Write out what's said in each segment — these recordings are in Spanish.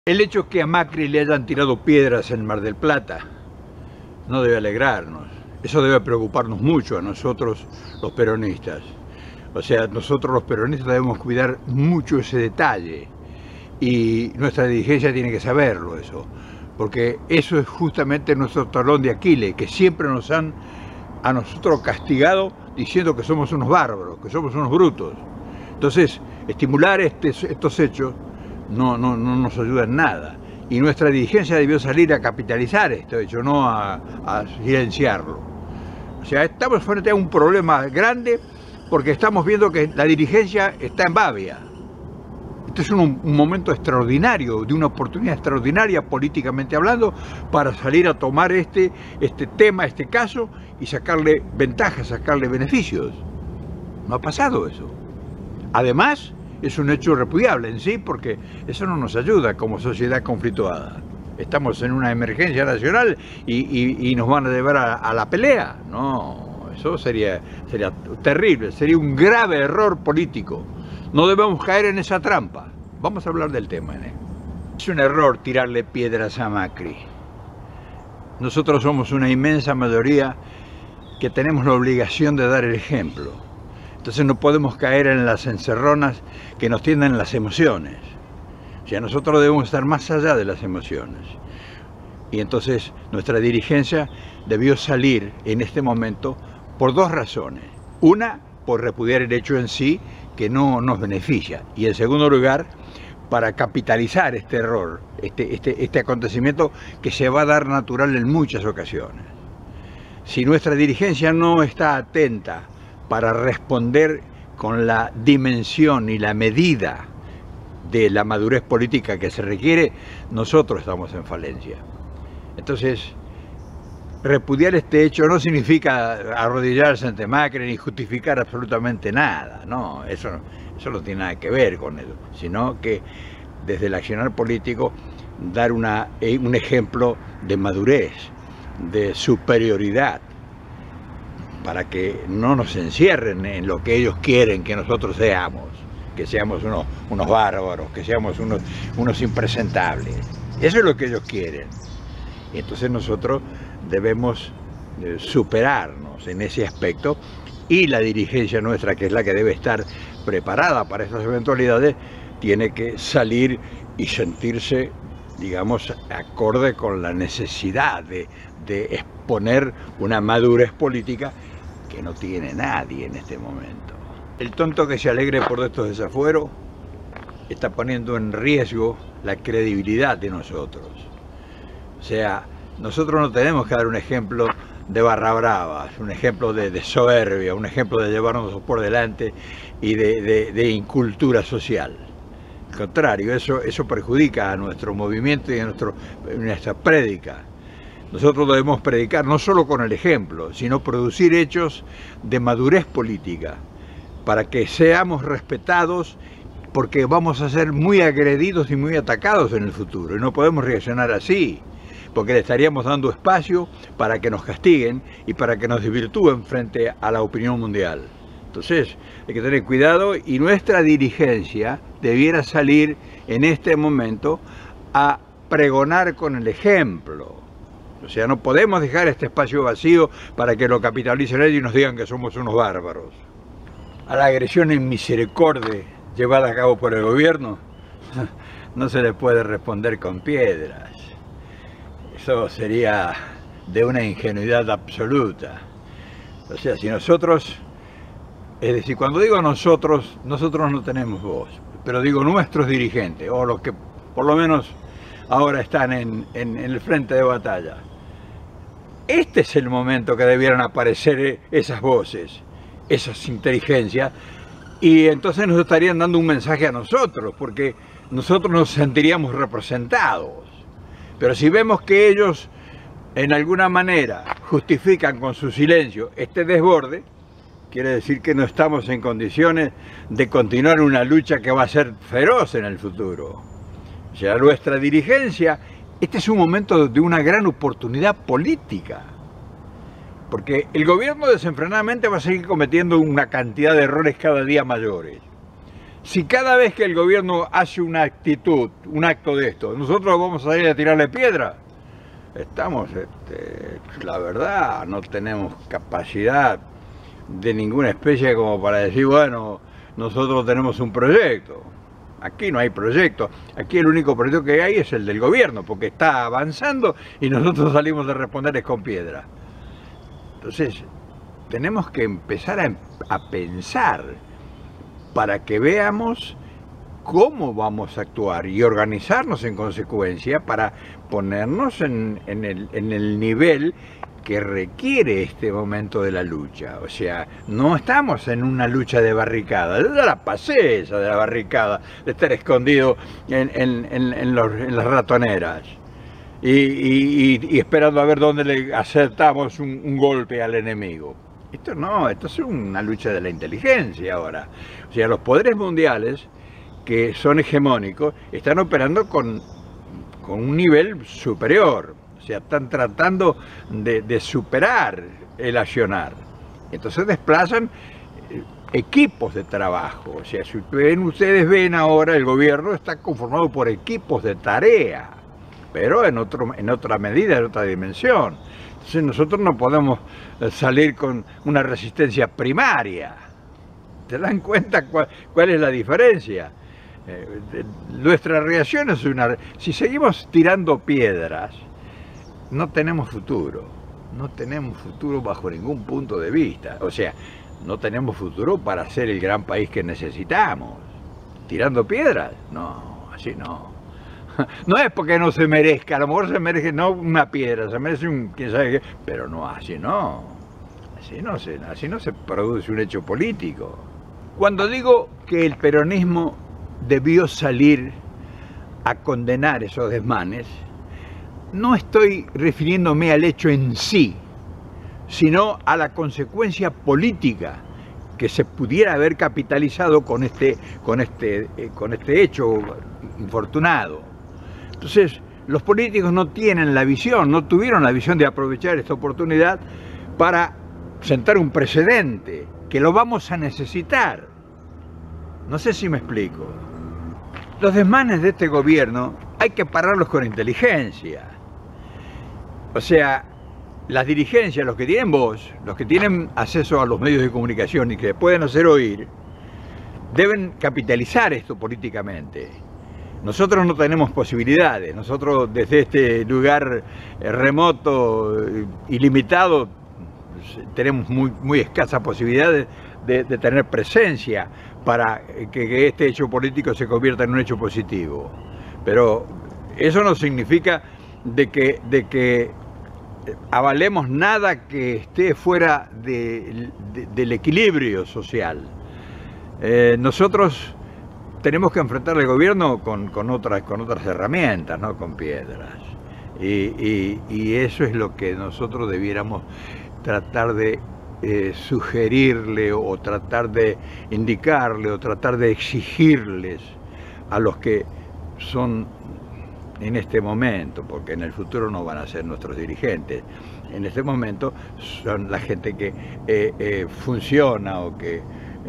El hecho que a Macri le hayan tirado piedras en Mar del Plata no debe alegrarnos. Eso debe preocuparnos mucho a nosotros los peronistas. O sea, nosotros los peronistas debemos cuidar mucho ese detalle. Y nuestra dirigencia tiene que saberlo eso. Porque eso es justamente nuestro talón de Aquiles, que siempre nos han a nosotros castigado diciendo que somos unos bárbaros, que somos unos brutos. Entonces, estimular estos hechos no nos ayuda en nada. Y nuestra dirigencia debió salir a capitalizar esto hecho, no a silenciarlo. O sea, estamos frente a un problema grande porque estamos viendo que la dirigencia está en babia. Este es un momento extraordinario, de una oportunidad extraordinaria políticamente hablando, para salir a tomar este tema, este caso, y sacarle ventajas, sacarle beneficios. No ha pasado eso. Además, es un hecho repudiable en sí, porque eso no nos ayuda como sociedad conflictuada. Estamos en una emergencia nacional y nos van a llevar a la pelea. No, eso sería terrible, sería un grave error político. No debemos caer en esa trampa. Vamos a hablar del tema, ¿eh? Es un error tirarle piedras a Macri. Nosotros somos una inmensa mayoría que tenemos la obligación de dar el ejemplo. Entonces no podemos caer en las encerronas que nos tienden las emociones. O sea, nosotros debemos estar más allá de las emociones. Y entonces nuestra dirigencia debió salir en este momento por dos razones. Una, por repudiar el hecho en sí, que no nos beneficia. Y en segundo lugar, para capitalizar este error, este acontecimiento que se va a dar natural en muchas ocasiones. Si nuestra dirigencia no está atenta para responder con la dimensión y la medida de la madurez política que se requiere, nosotros estamos en falencia. Entonces, repudiar este hecho no significa arrodillarse ante Macri ni justificar absolutamente nada, no, eso no tiene nada que ver con eso, sino que desde el accionar político dar un ejemplo de madurez, de superioridad, para que no nos encierren en lo que ellos quieren que nosotros seamos, que seamos unos bárbaros, que seamos unos impresentables. Eso es lo que ellos quieren. Y entonces nosotros debemos superarnos en ese aspecto, y la dirigencia nuestra, que es la que debe estar preparada para estas eventualidades, tiene que salir y sentirse, digamos, acorde con la necesidad de exponer una madurez política que no tiene nadie en este momento. El tonto que se alegre por estos desafueros está poniendo en riesgo la credibilidad de nosotros. O sea, nosotros no tenemos que dar un ejemplo de barra bravas, un ejemplo de soberbia, un ejemplo de llevarnos por delante y de incultura social. Al contrario, eso perjudica a nuestro movimiento y a nuestra prédica. Nosotros debemos predicar no solo con el ejemplo, sino producir hechos de madurez política, para que seamos respetados, porque vamos a ser muy agredidos y muy atacados en el futuro, y no podemos reaccionar así, porque le estaríamos dando espacio para que nos castiguen y para que nos desvirtúen frente a la opinión mundial. Entonces hay que tener cuidado, y nuestra dirigencia debiera salir en este momento a pregonar con el ejemplo. O sea, no podemos dejar este espacio vacío para que lo capitalicen ellos y nos digan que somos unos bárbaros. A la agresión en misericordia llevada a cabo por el gobierno no se le puede responder con piedras. Eso sería de una ingenuidad absoluta. O sea, si nosotros, es decir, cuando digo nosotros no tenemos voz, pero digo nuestros dirigentes, o los que por lo menos ahora están en el frente de batalla. Este es el momento que debieran aparecer esas voces, esas inteligencias, y entonces nos estarían dando un mensaje a nosotros, porque nosotros nos sentiríamos representados. Pero si vemos que ellos en alguna manera justifican con su silencio este desborde, quiere decir que no estamos en condiciones de continuar una lucha que va a ser feroz en el futuro. O sea, nuestra dirigencia, este es un momento de una gran oportunidad política, porque el gobierno desenfrenadamente va a seguir cometiendo una cantidad de errores cada día mayores. Si cada vez que el gobierno hace una actitud, un acto de esto, nosotros vamos a ir a tirarle piedra, estamos, la verdad, no tenemos capacidad de ninguna especie como para decir, bueno, nosotros tenemos un proyecto. Aquí no hay proyecto, aquí el único proyecto que hay es el del gobierno, porque está avanzando y nosotros salimos de responderles con piedra. Entonces, tenemos que empezar a pensar para que veamos cómo vamos a actuar y organizarnos en consecuencia para ponernos en el nivel que requiere este momento de la lucha. O sea, no estamos en una lucha de barricada. Yo ya la pasé esa de la barricada, de estar escondido en las ratoneras y esperando a ver dónde le acertamos un golpe al enemigo. Esto no, esto es una lucha de la inteligencia ahora. O sea, los poderes mundiales que son hegemónicos están operando con un nivel superior. O sea, están tratando de superar el accionar. Entonces desplazan equipos de trabajo. O sea, si ustedes ven ahora, el gobierno está conformado por equipos de tarea, pero en otra medida, en otra dimensión. Entonces nosotros no podemos salir con una resistencia primaria. ¿Se dan cuenta cuál es la diferencia? Nuestra reacción es una... Si seguimos tirando piedras, no tenemos futuro. No tenemos futuro bajo ningún punto de vista. O sea, no tenemos futuro para ser el gran país que necesitamos. ¿Tirando piedras? No, así no. No es porque no se merezca, a lo mejor se merece no una piedra, se merece un quién sabe qué, pero no, así no. Así no se produce un hecho político. Cuando digo que el peronismo debió salir a condenar esos desmanes, no estoy refiriéndome al hecho en sí, sino a la consecuencia política que se pudiera haber capitalizado con este hecho infortunado. Entonces, los políticos no tienen la visión, no tuvieron la visión de aprovechar esta oportunidad para sentar un precedente, que lo vamos a necesitar. No sé si me explico. Los desmanes de este gobierno hay que pararlos con inteligencia. O sea, las dirigencias, los que tienen voz, los que tienen acceso a los medios de comunicación y que pueden hacer oír, deben capitalizar esto políticamente. Nosotros no tenemos posibilidades, nosotros desde este lugar remoto y limitado tenemos muy escasas posibilidades de tener presencia para que este hecho político se convierta en un hecho positivo. Pero eso no significa de que avalemos nada que esté fuera del equilibrio social. Nosotros tenemos que enfrentar al gobierno con otras herramientas, no con piedras. Y eso es lo que nosotros debiéramos tratar de sugerirle o tratar de indicarle o tratar de exigirles a los que son en este momento, porque en el futuro no van a ser nuestros dirigentes. En este momento son la gente que funciona o que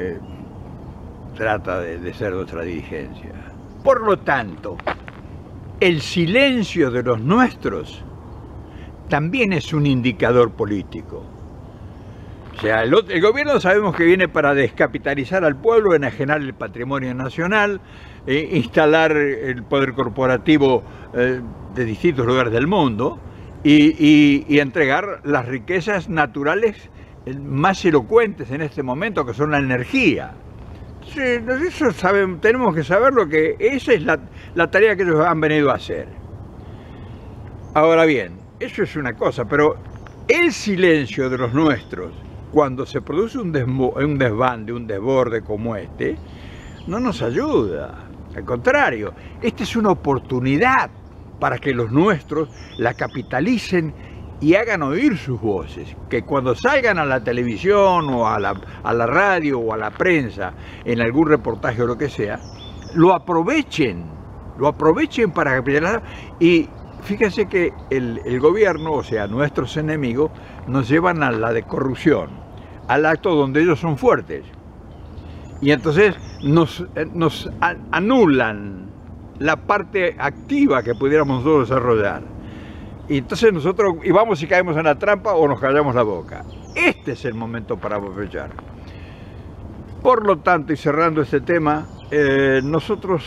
trata de ser nuestra dirigencia. Por lo tanto, el silencio de los nuestros también es un indicador político. O sea, el gobierno sabemos que viene para descapitalizar al pueblo, enajenar el patrimonio nacional, instalar el poder corporativo de distintos lugares del mundo y entregar las riquezas naturales más elocuentes en este momento, que son la energía. Sí, eso tenemos que saberlo, que esa es la tarea que ellos han venido a hacer. Ahora bien, eso es una cosa, pero el silencio de los nuestros, cuando se produce un desbande, un desborde como este, no nos ayuda. Al contrario, esta es una oportunidad para que los nuestros la capitalicen y hagan oír sus voces, que cuando salgan a la televisión o a la radio o a la prensa, en algún reportaje o lo que sea, lo aprovechen para capitalizar. Y fíjense que el gobierno, o sea, nuestros enemigos, nos llevan a la de corrupción, al acto donde ellos son fuertes. Y entonces nos anulan la parte activa que pudiéramos nosotros desarrollar. Y entonces nosotros vamos y caemos en la trampa o nos callamos la boca. Este es el momento para aprovechar. Por lo tanto, y cerrando este tema, nosotros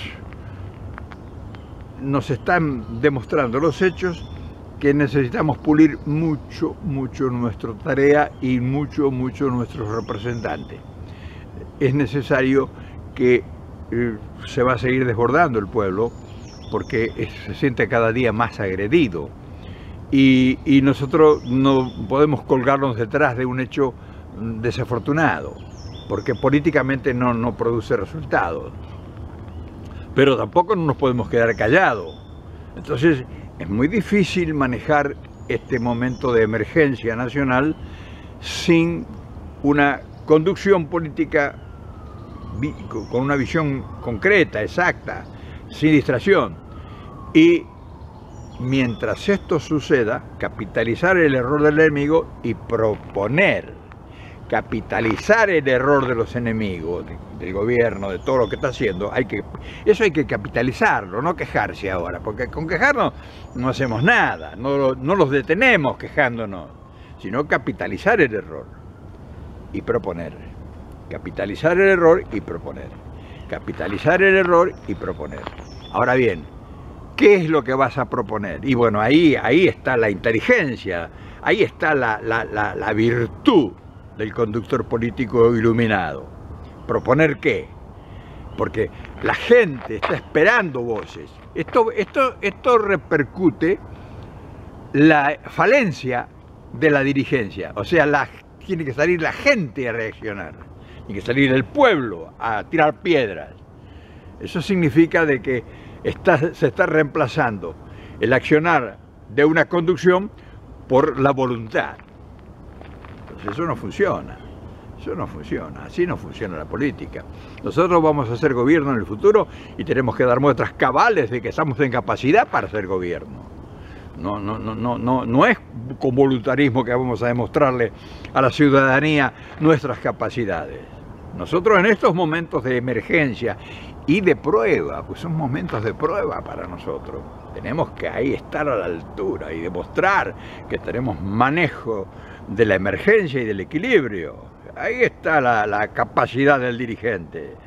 nos están demostrando los hechos que necesitamos pulir mucho nuestra tarea y mucho nuestros representantes. Es necesario que se va a seguir desbordando el pueblo porque se siente cada día más agredido y nosotros no podemos colgarnos detrás de un hecho desafortunado porque políticamente no produce resultados, pero tampoco no nos podemos quedar callados. Entonces es muy difícil manejar este momento de emergencia nacional sin una conducción política con una visión concreta, exacta, sin distracción. Y mientras esto suceda, capitalizar el error del enemigo y proponer, capitalizar el error de los enemigos, del gobierno, de todo lo que está haciendo, eso hay que capitalizarlo, no quejarse ahora, porque con quejarnos no hacemos nada, no los detenemos quejándonos, sino capitalizar el error y proponer. Capitalizar el error y proponer. Capitalizar el error y proponer. Ahora bien, ¿qué es lo que vas a proponer? Y bueno, ahí está la inteligencia, ahí está la virtud del conductor político iluminado. ¿Proponer qué? Porque la gente está esperando voces. Esto repercute la falencia de la dirigencia. O sea, tiene que salir la gente a reaccionar. Tiene que salir el pueblo a tirar piedras. Eso significa de que se está reemplazando el accionar de una conducción por la voluntad. Entonces eso no funciona. Eso no funciona, así no funciona la política. Nosotros vamos a hacer gobierno en el futuro y tenemos que dar muestras cabales de que estamos en capacidad para hacer gobierno. No es con voluntarismo que vamos a demostrarle a la ciudadanía nuestras capacidades. Nosotros en estos momentos de emergencia y de prueba, pues son momentos de prueba para nosotros. Tenemos que ahí estar a la altura y demostrar que tenemos manejo de la emergencia y del equilibrio. Ahí está la capacidad del dirigente.